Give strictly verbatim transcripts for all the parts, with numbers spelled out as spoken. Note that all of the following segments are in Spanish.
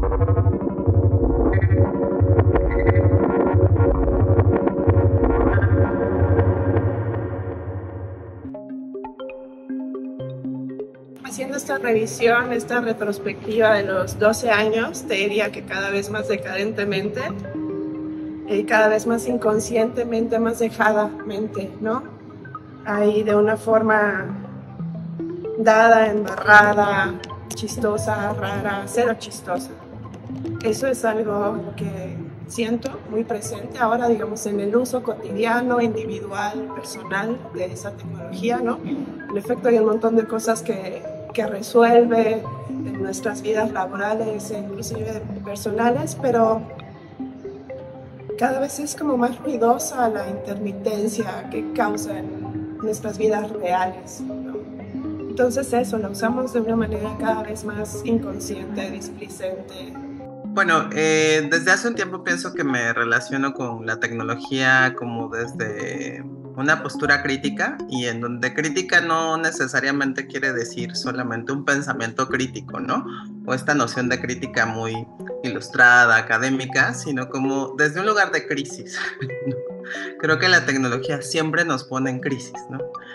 Haciendo esta revisión, esta retrospectiva de los doce años, te diría que cada vez más decadentemente y cada vez más inconscientemente, más dejadamente, ¿no? Ahí de una forma dada, embarrada, chistosa, rara, cero chistosa. Eso es algo que siento muy presente ahora, digamos, en el uso cotidiano, individual, personal de esa tecnología, ¿no? En efecto, hay un montón de cosas que, que resuelve en nuestras vidas laborales e inclusive personales, pero cada vez es como más ruidosa la intermitencia que causa en nuestras vidas reales, ¿no? Entonces eso, lo usamos de una manera cada vez más inconsciente, displicente. Bueno, eh, desde hace un tiempo pienso que me relaciono con la tecnología como desde una postura crítica, y en donde crítica no necesariamente quiere decir solamente un pensamiento crítico, ¿no? O esta noción de crítica muy ilustrada, académica, sino como desde un lugar de crisis. Creo que la tecnología siempre nos pone en crisis, ¿no?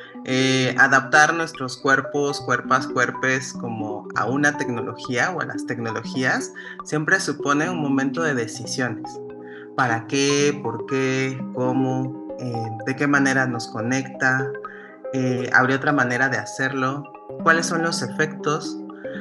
Eh, adaptar nuestros cuerpos, cuerpas, cuerpes como a una tecnología o a las tecnologías siempre supone un momento de decisiones. ¿Para qué? ¿Por qué? ¿Cómo? Eh, ¿de qué manera nos conecta? Eh, ¿habría otra manera de hacerlo? ¿Cuáles son los efectos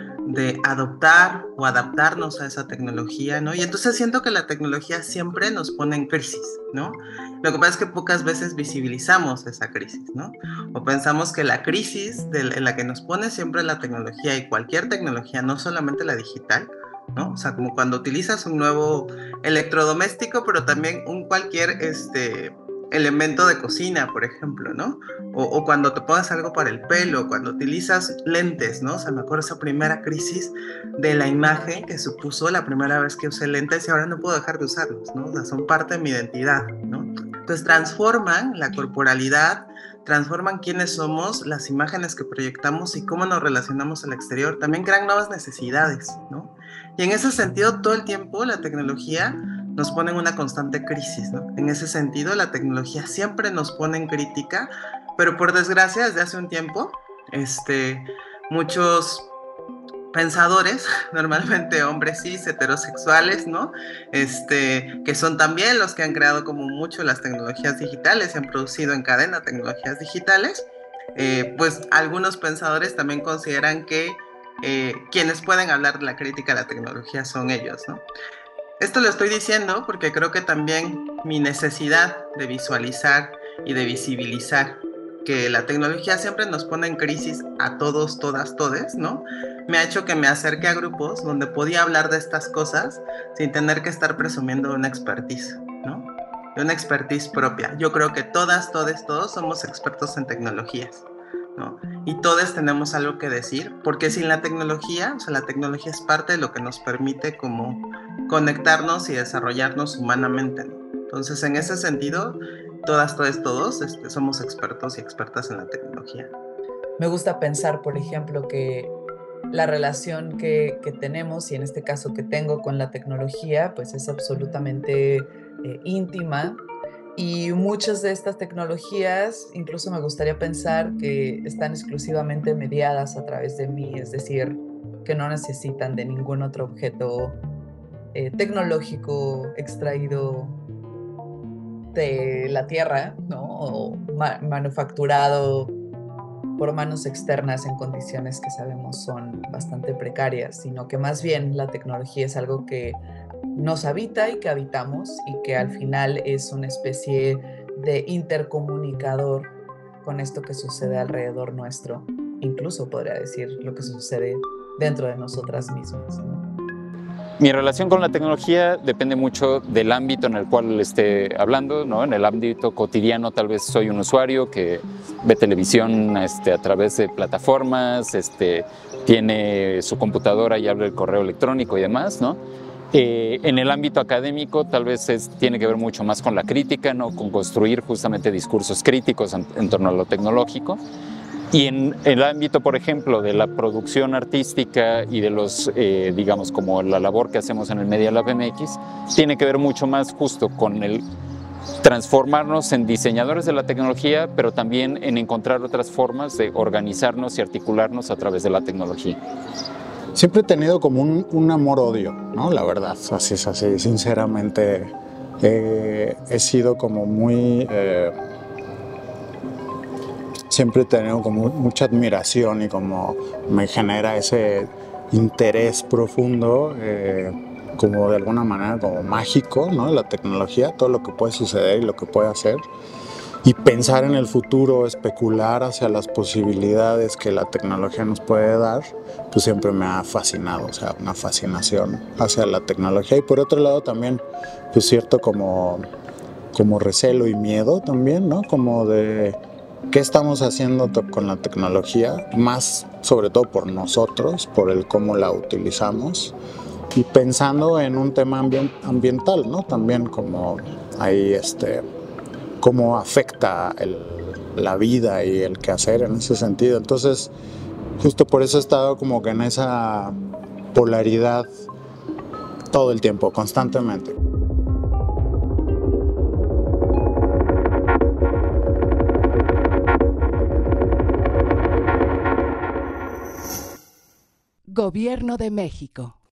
de adoptar o adaptarnos a esa tecnología, ¿no? Y entonces siento que la tecnología siempre nos pone en crisis, ¿no? Lo que pasa es que pocas veces visibilizamos esa crisis, ¿no? O pensamos que la crisis de, en la que nos pone siempre la tecnología, y cualquier tecnología, no solamente la digital, ¿no? O sea, como cuando utilizas un nuevo electrodoméstico, pero también un cualquier este, elemento de cocina, por ejemplo, ¿no? O, o cuando te pones algo para el pelo, cuando utilizas lentes, ¿no? O sea, me acuerdo esa primera crisis de la imagen que supuso la primera vez que usé lentes, y ahora no puedo dejar de usarlos, ¿no? O sea, son parte de mi identidad, ¿no? Entonces transforman la corporalidad, transforman quiénes somos, las imágenes que proyectamos y cómo nos relacionamos al exterior. También crean nuevas necesidades, ¿no? Y en ese sentido, todo el tiempo la tecnología nos pone en una constante crisis, ¿no? En ese sentido, la tecnología siempre nos pone en crítica, pero por desgracia, desde hace un tiempo, este, muchos pensadores, normalmente hombres cis, heterosexuales, ¿no? Este, que son también los que han creado como mucho las tecnologías digitales y han producido en cadena tecnologías digitales, eh, pues algunos pensadores también consideran que eh, quienes pueden hablar de la crítica a la tecnología son ellos, ¿no? Esto lo estoy diciendo porque creo que también mi necesidad de visualizar y de visibilizar que la tecnología siempre nos pone en crisis a todos, todas, todes, ¿no? Me ha hecho que me acerque a grupos donde podía hablar de estas cosas sin tener que estar presumiendo de una expertise, ¿no? De una expertise propia. Yo creo que todas, todes, todos somos expertos en tecnologías, ¿no? Y todos tenemos algo que decir, porque sin la tecnología, o sea, la tecnología es parte de lo que nos permite como conectarnos y desarrollarnos humanamente, ¿no? Entonces, en ese sentido, todas, todos, todos este, somos expertos y expertas en la tecnología. Me gusta pensar, por ejemplo, que la relación que, que tenemos, y en este caso que tengo con la tecnología, pues es absolutamente eh, íntima. Y muchas de estas tecnologías, incluso me gustaría pensar que están exclusivamente mediadas a través de mí, es decir, que no necesitan de ningún otro objeto eh, tecnológico extraído de la tierra, ¿no? O ma- manufacturado por manos externas en condiciones que sabemos son bastante precarias, sino que más bien la tecnología es algo que nos habita y que habitamos, y que al final es una especie de intercomunicador con esto que sucede alrededor nuestro, incluso podría decir lo que sucede dentro de nosotras mismas, ¿no? Mi relación con la tecnología depende mucho del ámbito en el cual esté hablando, ¿no? En el ámbito cotidiano tal vez soy un usuario que ve televisión este, a través de plataformas, este, tiene su computadora y abre el correo electrónico y demás, ¿no? Eh, en el ámbito académico tal vez es, tiene que ver mucho más con la crítica, ¿no? Con construir justamente discursos críticos en, en torno a lo tecnológico. Y en el ámbito, por ejemplo, de la producción artística y de los, eh, digamos, como la labor que hacemos en el Media Lab M X, tiene que ver mucho más justo con el transformarnos en diseñadores de la tecnología, pero también en encontrar otras formas de organizarnos y articularnos a través de la tecnología. Siempre he tenido como un, un amor-odio, ¿no? La verdad, así es así, sinceramente eh, he sido como muy... Eh, siempre he tenido como mucha admiración y como me genera ese interés profundo, eh, como de alguna manera como mágico, ¿no? La tecnología, todo lo que puede suceder y lo que puede hacer. Y pensar en el futuro, especular hacia las posibilidades que la tecnología nos puede dar, pues siempre me ha fascinado, o sea, una fascinación hacia la tecnología. Y por otro lado también, pues cierto como, como recelo y miedo también, ¿no? Como de qué estamos haciendo con la tecnología, más sobre todo por nosotros, por el cómo la utilizamos. Y pensando en un tema ambient, ambiental, ¿no? También como ahí este... cómo afecta el, la vida y el quehacer en ese sentido. Entonces, justo por eso he estado como que en esa polaridad todo el tiempo, constantemente. Gobierno de México.